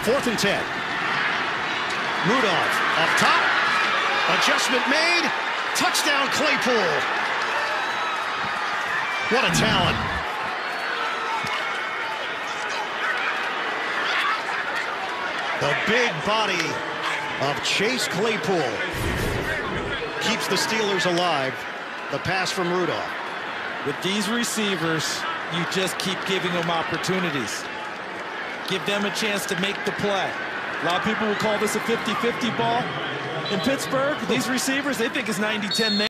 4th and 10. Rudolph up top. Adjustment made. Touchdown, Claypool. What a talent. The big body of Chase Claypool keeps the Steelers alive. The pass from Rudolph. With these receivers, you just keep giving them opportunities. Give them a chance to make the play. A lot of people will call this a 50-50 ball. In Pittsburgh, these receivers, they think it's 90-10.